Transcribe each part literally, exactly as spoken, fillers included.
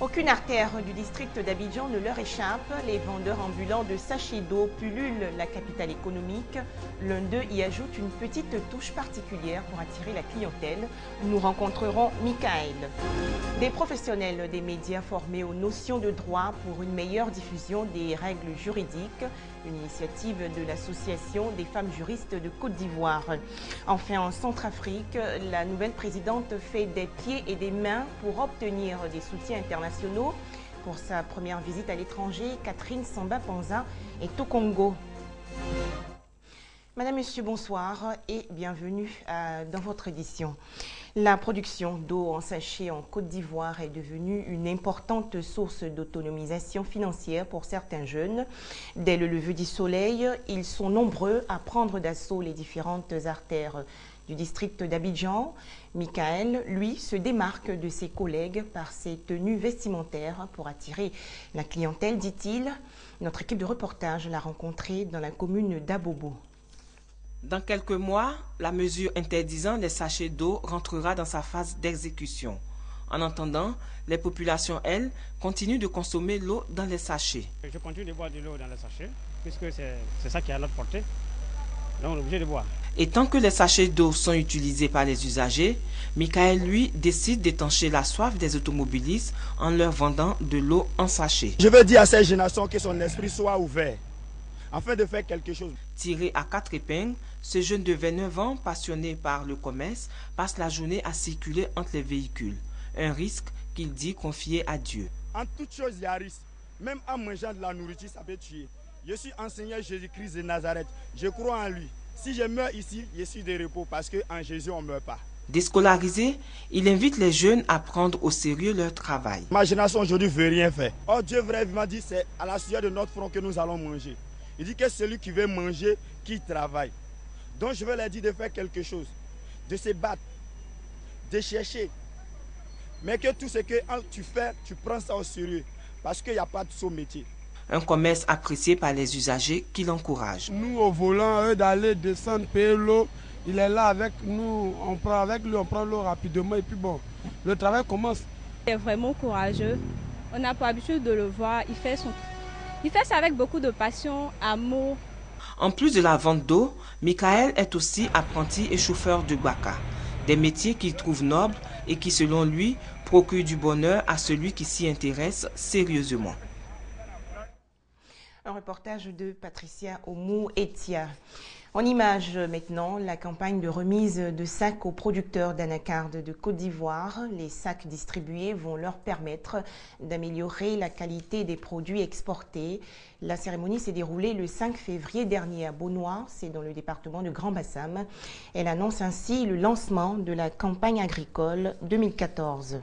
Aucune artère du district d'Abidjan ne leur échappe. Les vendeurs ambulants de sachets d'eau pullulent la capitale économique. L'un d'eux y ajoute une petite touche particulière pour attirer la clientèle. Nous rencontrerons Michael. Des professionnels des médias formés aux notions de droit pour une meilleure diffusion des règles juridiques. Une initiative de l'Association des femmes juristes de Côte d'Ivoire. Enfin, en Centrafrique, la nouvelle présidente fait des pieds et des mains pour obtenir des soutiens internationaux. Pour sa première visite à l'étranger, Catherine Samba-Panza est au Congo. Madame, Monsieur, bonsoir et bienvenue à, dans votre édition. La production d'eau en sachet en Côte d'Ivoire est devenue une importante source d'autonomisation financière pour certains jeunes. Dès le lever du soleil, ils sont nombreux à prendre d'assaut les différentes artères du district d'Abidjan. Michael, lui, se démarque de ses collègues par ses tenues vestimentaires pour attirer la clientèle, dit-il. Notre équipe de reportage l'a rencontré dans la commune d'Abobo. Dans quelques mois, la mesure interdisant les sachets d'eau rentrera dans sa phase d'exécution. En attendant, les populations, elles, continuent de consommer l'eau dans les sachets. Je continue de boire de l'eau dans les sachets, puisque c'est ça qui est à notre portée. Donc on est obligé de boire. Et tant que les sachets d'eau sont utilisés par les usagers, Michael, lui, décide d'étancher la soif des automobilistes en leur vendant de l'eau en sachet. Je veux dire à cette génération que son esprit soit ouvert, afin de faire quelque chose. Tiré à quatre épingles, ce jeune de vingt-neuf ans, passionné par le commerce, passe la journée à circuler entre les véhicules. Un risque qu'il dit confier à Dieu. En toute chose, il y a un risque. Même en mangeant de la nourriture, ça peut tuer. Je suis enseignant Jésus-Christ de Nazareth. Je crois en lui. Si je meurs ici, je suis de repos parce qu'en Jésus, on ne meurt pas. Déscolarisé, il invite les jeunes à prendre au sérieux leur travail. Ma génération aujourd'hui ne veut rien faire. Oh, Dieu vraiment dit, c'est à la sueur de notre front que nous allons manger. Il dit que celui qui veut manger, qui travaille. Donc je veux leur dire de faire quelque chose, de se battre, de chercher. Mais que tout ce que tu fais, tu prends ça au sérieux. Parce qu'il n'y a pas de saut métier. Un commerce apprécié par les usagers qui l'encouragent. Nous, au volant, eux d'aller descendre, payer l'eau, il est là avec nous, on prend avec lui, on prend l'eau rapidement et puis bon, le travail commence. Il est vraiment courageux. On n'a pas l'habitude de le voir, il fait son Il fait ça avec beaucoup de passion, amour. En plus de la vente d'eau, Michael est aussi apprenti et chauffeur de baka. Des métiers qu'il trouve nobles et qui, selon lui, procurent du bonheur à celui qui s'y intéresse sérieusement. Un reportage de Patricia Oumou-Etia. En image maintenant, la campagne de remise de sacs aux producteurs d'anacarde de Côte d'Ivoire. Les sacs distribués vont leur permettre d'améliorer la qualité des produits exportés. La cérémonie s'est déroulée le cinq février dernier à Beaunois, c'est dans le département de Grand-Bassam. Elle annonce ainsi le lancement de la campagne agricole deux mille quatorze.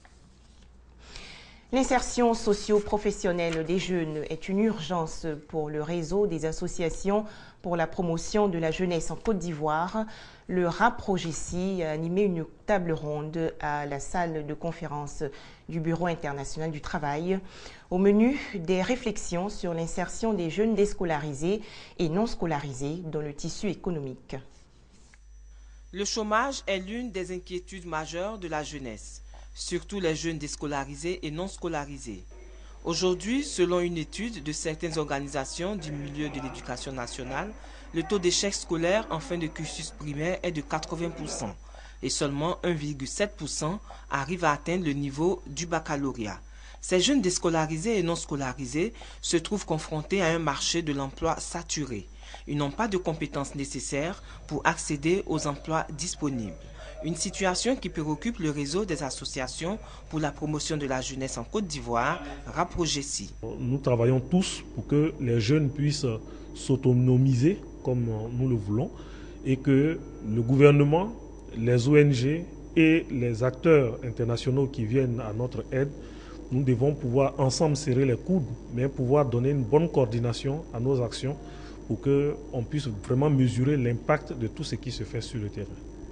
L'insertion socio-professionnelle des jeunes est une urgence pour le réseau des associations pour la promotion de la jeunesse en Côte d'Ivoire. Le RAPROGESI a animé une table ronde à la salle de conférence du Bureau international du travail. Au menu, des réflexions sur l'insertion des jeunes déscolarisés et non scolarisés dans le tissu économique. Le chômage est l'une des inquiétudes majeures de la jeunesse, surtout les jeunes déscolarisés et non scolarisés. Aujourd'hui, selon une étude de certaines organisations du milieu de l'éducation nationale, le taux d'échec scolaire en fin de cursus primaire est de quatre-vingts pour cent et seulement un virgule sept pour cent arrivent à atteindre le niveau du baccalauréat. Ces jeunes déscolarisés et non scolarisés se trouvent confrontés à un marché de l'emploi saturé. Ils n'ont pas de compétences nécessaires pour accéder aux emplois disponibles. Une situation qui préoccupe le réseau des associations pour la promotion de la jeunesse en Côte d'Ivoire, RAPROGESI. Nous travaillons tous pour que les jeunes puissent s'autonomiser comme nous le voulons et que le gouvernement, les O N G et les acteurs internationaux qui viennent à notre aide, nous devons pouvoir ensemble serrer les coudes, mais pouvoir donner une bonne coordination à nos actions pour qu'on puisse vraiment mesurer l'impact de tout ce qui se fait sur le terrain.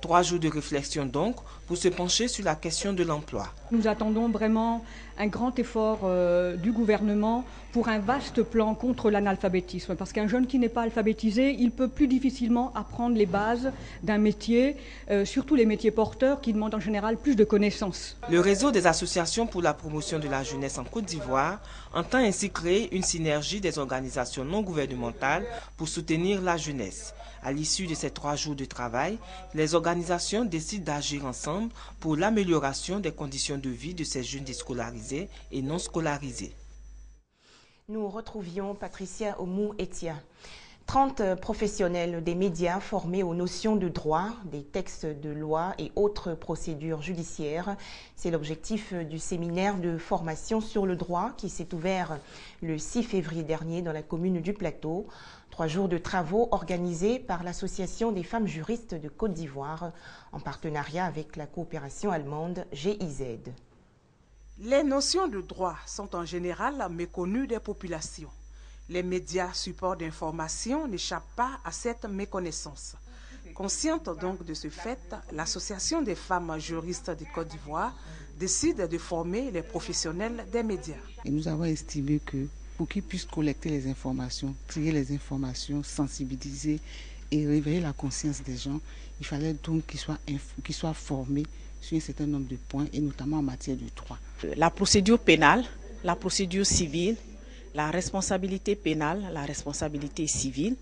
Trois jours de réflexion donc pour se pencher sur la question de l'emploi. Nous attendons vraiment un grand effort euh, du gouvernement pour un vaste plan contre l'analphabétisme. Parce qu'un jeune qui n'est pas alphabétisé, il peut plus difficilement apprendre les bases d'un métier, euh, surtout les métiers porteurs qui demandent en général plus de connaissances. Le réseau des associations pour la promotion de la jeunesse en Côte d'Ivoire entend ainsi créer une synergie des organisations non gouvernementales pour soutenir la jeunesse. À l'issue de ces trois jours de travail, les organisations décident d'agir ensemble pour l'amélioration des conditions de vie de ces jeunes déscolarisés et non scolarisés. Nous retrouvions Patricia Omou-Etia. trente professionnels des médias formés aux notions de droit, des textes de loi et autres procédures judiciaires. C'est l'objectif du séminaire de formation sur le droit qui s'est ouvert le six février dernier dans la commune du Plateau. Trois jours de travaux organisés par l'Association des femmes juristes de Côte d'Ivoire en partenariat avec la coopération allemande G I Z. Les notions de droit sont en général méconnues des populations. Les médias supports d'information n'échappent pas à cette méconnaissance. Consciente donc de ce fait, l'Association des femmes juristes de Côte d'Ivoire décide de former les professionnels des médias. Et nous avons estimé que pour qu'ils puissent collecter les informations, trier les informations, sensibiliser et réveiller la conscience des gens, il fallait donc qu'ils soient, qu'ils soient formés sur un certain nombre de points, et notamment en matière de droit. La procédure pénale, la procédure civile, la responsabilité pénale, la responsabilité civile,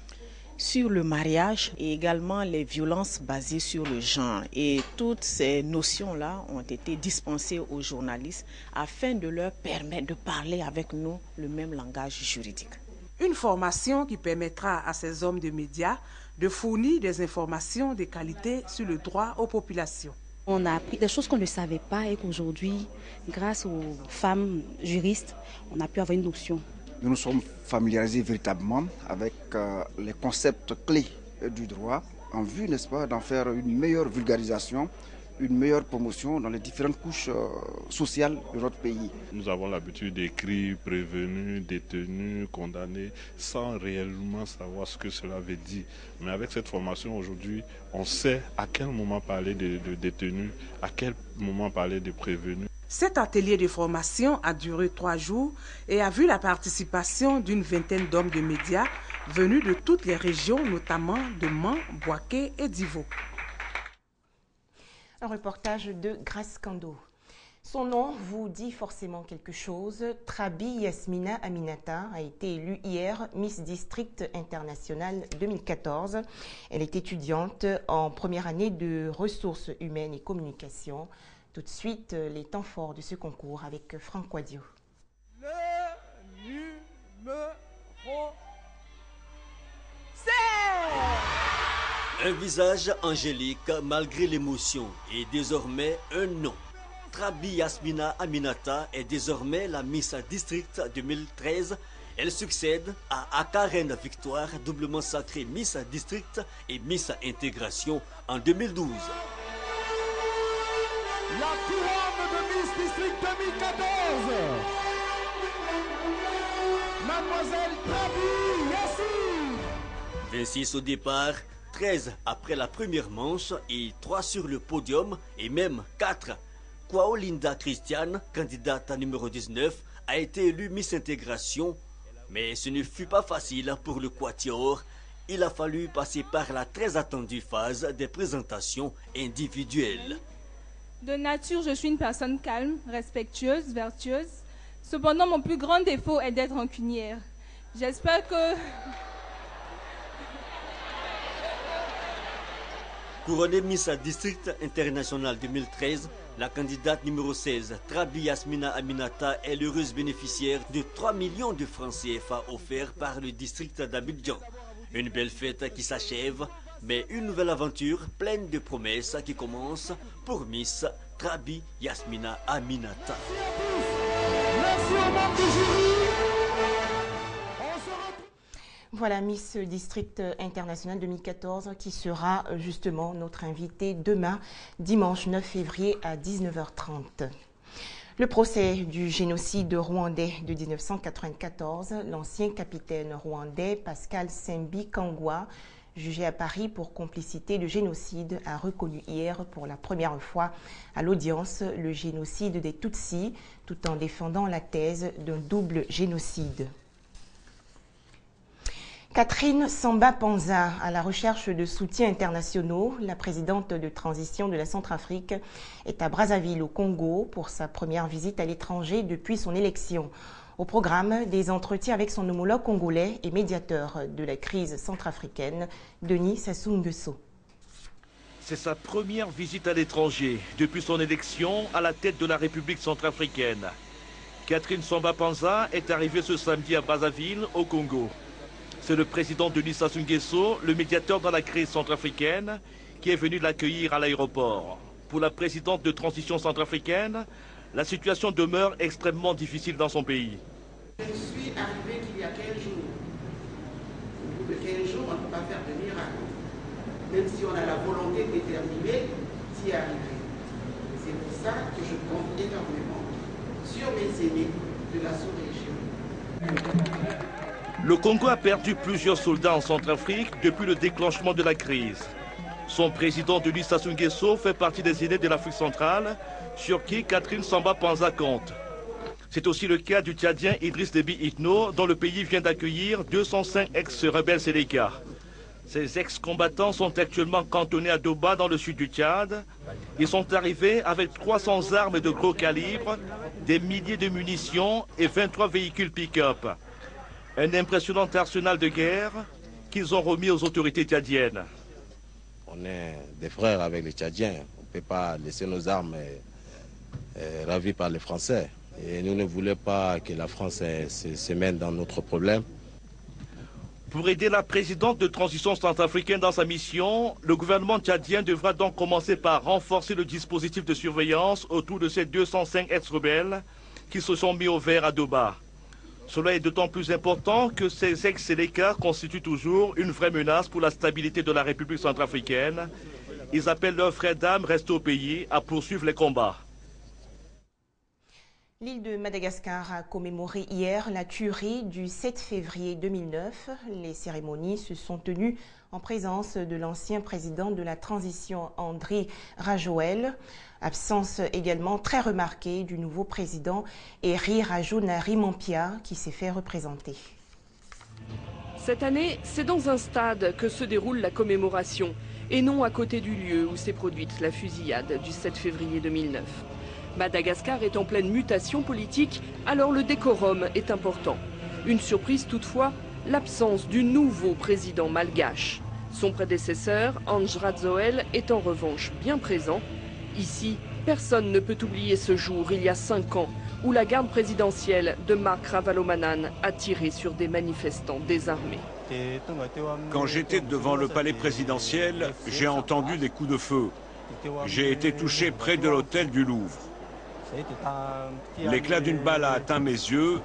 sur le mariage et également les violences basées sur le genre. Et toutes ces notions-là ont été dispensées aux journalistes afin de leur permettre de parler avec nous le même langage juridique. Une formation qui permettra à ces hommes de médias de fournir des informations de qualité sur le droit aux populations. On a appris des choses qu'on ne savait pas et qu'aujourd'hui, grâce aux femmes juristes, on a pu avoir une notion. Nous nous sommes familiarisés véritablement avec euh, les concepts clés du droit en vue, n'est-ce pas, d'en faire une meilleure vulgarisation, une meilleure promotion dans les différentes couches euh, sociales de notre pays. Nous avons l'habitude d'écrire prévenus, détenus, condamnés, sans réellement savoir ce que cela veut dire. Mais avec cette formation aujourd'hui, on sait à quel moment parler de, de détenus, à quel moment parler de prévenus. Cet atelier de formation a duré trois jours et a vu la participation d'une vingtaine d'hommes de médias venus de toutes les régions, notamment de Mans, Bouaké et Divo. Un reportage de Grace Kando. Son nom vous dit forcément quelque chose. Trabi Yasmina Aminata a été élue hier Miss District International deux mille quatorze. Elle est étudiante en première année de ressources humaines et communication. Tout de suite, les temps forts de ce concours avec Franck Quadio. Le numéro sept. Un visage angélique malgré l'émotion et désormais un nom. Trabi Yasmina Aminata est désormais la Miss District deux mille treize. Elle succède à Akarène Victoire, doublement sacrée Miss District et Miss Intégration en deux mille douze. La couronne de Miss District deux mille quatorze. Mademoiselle Trabi Yassine. vingt-six au départ, treize après la première manche et trois sur le podium et même quatre. Kwaolinda Christiane, candidate à numéro dix-neuf, a été élue Miss Intégration. Mais ce ne fut pas facile pour le quatuor. Il a fallu passer par la très attendue phase des présentations individuelles. De nature, je suis une personne calme, respectueuse, vertueuse. Cependant, mon plus grand défaut est d'être rancunière. J'espère que... Couronnée Miss District International deux mille treize, la candidate numéro seize, Trabi Yasmina Aminata, est l'heureuse bénéficiaire de trois millions de francs C F A offerts par le district d'Abidjan. Une belle fête qui s'achève, mais une nouvelle aventure pleine de promesses qui commence pour Miss Trabi Yasmina Aminata. Merci au membre du jury. Voilà Miss District International deux mille quatorze qui sera justement notre invitée demain, dimanche neuf février à dix-neuf heures trente. Le procès du génocide rwandais de mille neuf cent quatre-vingt-quatorze, l'ancien capitaine rwandais Pascal Simbi Kangwa jugé à Paris pour complicité de génocide, a reconnu hier pour la première fois à l'audience le génocide des Tutsis, tout en défendant la thèse d'un double génocide. Catherine Samba-Panza, à la recherche de soutiens internationaux, la présidente de transition de la Centrafrique, est à Brazzaville au Congo pour sa première visite à l'étranger depuis son élection. Au programme, des entretiens avec son homologue congolais et médiateur de la crise centrafricaine, Denis Sassou Nguesso. C'est sa première visite à l'étranger depuis son élection à la tête de la République centrafricaine. Catherine Samba-Panza est arrivée ce samedi à Brazzaville, au Congo. C'est le président Denis Sassou Nguesso, le médiateur dans la crise centrafricaine, qui est venu l'accueillir à l'aéroport. Pour la présidente de transition centrafricaine, la situation demeure extrêmement difficile dans son pays. Je suis arrivé qu'il y a quinze jours. Au bout de quinze jours, on ne peut pas faire de miracle. Même si on a la volonté déterminée d'y arriver. C'est pour ça que je compte énormément sur mes aînés de la sous-région. Le Congo a perdu plusieurs soldats en Centrafrique depuis le déclenchement de la crise. Son président Denis Sassou Nguesso fait partie des aînés de l'Afrique centrale, sur qui Catherine Samba-Panza compte. C'est aussi le cas du Tchadien Idriss Déby Itno, dont le pays vient d'accueillir deux cent cinq ex-rebelles Séléka. Ces ex-combattants sont actuellement cantonnés à Doba, dans le sud du Tchad. Ils sont arrivés avec trois cents armes de gros calibre, des milliers de munitions et vingt-trois véhicules pick-up. Un impressionnant arsenal de guerre qu'ils ont remis aux autorités tchadiennes. On est des frères avec les Tchadiens. On ne peut pas laisser nos armes euh, ravies par les Français. Et nous ne voulons pas que la France euh, se, se mène dans notre problème. Pour aider la présidente de transition centrafricaine dans sa mission, le gouvernement tchadien devra donc commencer par renforcer le dispositif de surveillance autour de ces deux cent cinq ex-rebelles qui se sont mis au vert à Doba. Cela est d'autant plus important que ces ex-Séléka constituent toujours une vraie menace pour la stabilité de la République centrafricaine. Ils appellent leurs frères d'armes restés au pays à poursuivre les combats. L'île de Madagascar a commémoré hier la tuerie du sept février deux mille neuf. Les cérémonies se sont tenues en présence de l'ancien président de la transition Andry Rajoelina. Absence également très remarquée du nouveau président Eri Rajoelina qui s'est fait représenter. Cette année, c'est dans un stade que se déroule la commémoration et non à côté du lieu où s'est produite la fusillade du sept février deux mille neuf. Madagascar est en pleine mutation politique, alors le décorum est important. Une surprise toutefois, l'absence du nouveau président malgache. Son prédécesseur, Andry Rajoelina, est en revanche bien présent. Ici, personne ne peut oublier ce jour, il y a cinq ans, où la garde présidentielle de Marc Ravalomanana a tiré sur des manifestants désarmés. Quand j'étais devant le palais présidentiel, j'ai entendu des coups de feu. J'ai été touché près de l'hôtel du Louvre. L'éclat d'une balle a atteint mes yeux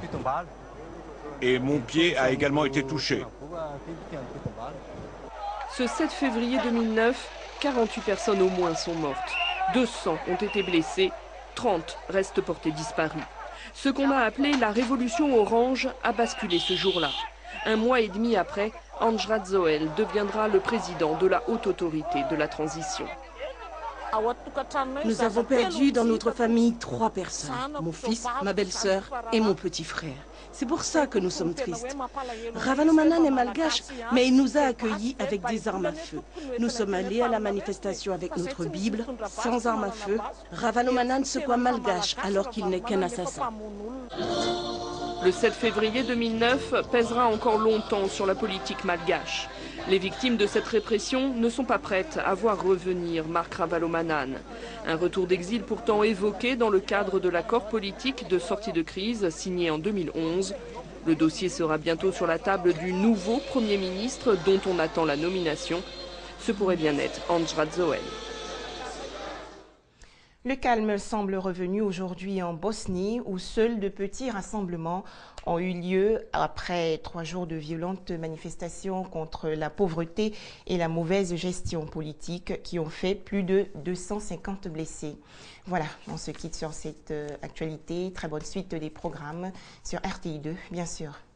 et mon pied a également été touché. Ce sept février deux mille neuf, quarante-huit personnes au moins sont mortes. deux cents ont été blessées, trente restent portées disparues. Ce qu'on a appelé la révolution orange a basculé ce jour-là. Un mois et demi après, Andry Rajoelina deviendra le président de la haute autorité de la transition. Nous avons perdu dans notre famille trois personnes, mon fils, ma belle-sœur et mon petit frère. C'est pour ça que nous sommes tristes. Ravalomanana est malgache, mais il nous a accueillis avec des armes à feu. Nous sommes allés à la manifestation avec notre Bible, sans armes à feu. Ravalomanana se croit malgache alors qu'il n'est qu'un assassin. Le sept février deux mille neuf pèsera encore longtemps sur la politique malgache. Les victimes de cette répression ne sont pas prêtes à voir revenir Marc Ravalomanana. Un retour d'exil pourtant évoqué dans le cadre de l'accord politique de sortie de crise signé en deux mille onze. Le dossier sera bientôt sur la table du nouveau Premier ministre dont on attend la nomination. Ce pourrait bien être Andry Rajoelina. Le calme semble revenu aujourd'hui en Bosnie où seuls de petits rassemblements ont eu lieu après trois jours de violentes manifestations contre la pauvreté et la mauvaise gestion politique qui ont fait plus de deux cent cinquante blessés. Voilà, on se quitte sur cette actualité. Très bonne suite des programmes sur R T I deux, bien sûr.